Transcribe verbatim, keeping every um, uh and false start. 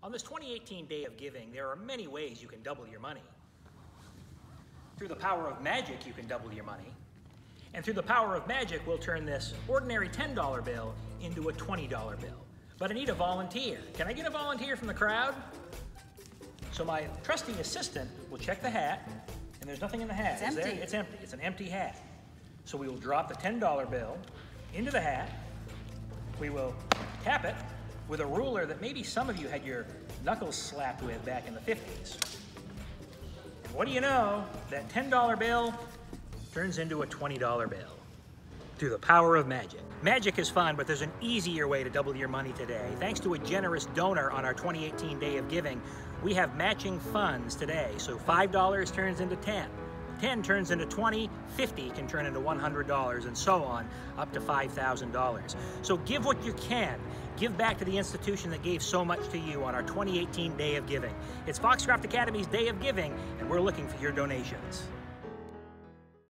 On this twenty eighteen Day of Giving, there are many ways you can double your money. Through the power of magic, you can double your money. And through the power of magic, we'll turn this ordinary ten dollar bill into a twenty dollar bill. But I need a volunteer. Can I get a volunteer from the crowd? So my trusty assistant will check the hat, and there's nothing in the hat. It's Is empty. there? It's empty. It's an empty hat. So we will drop the ten dollar bill into the hat. We will tap it with a ruler that maybe some of you had your knuckles slapped with back in the fifties. And what do you know? That ten dollar bill turns into a twenty dollar bill through the power of magic. Magic is fun, but there's an easier way to double your money today. Thanks to a generous donor on our twenty eighteen Day of Giving, we have matching funds today. So five dollars turns into ten. ten turns into twenty, fifty can turn into one hundred dollars, and so on, up to five thousand dollars. So give what you can. Give back to the institution that gave so much to you on our twenty eighteen Day of Giving. It's Foxcroft Academy's Day of Giving, and we're looking for your donations.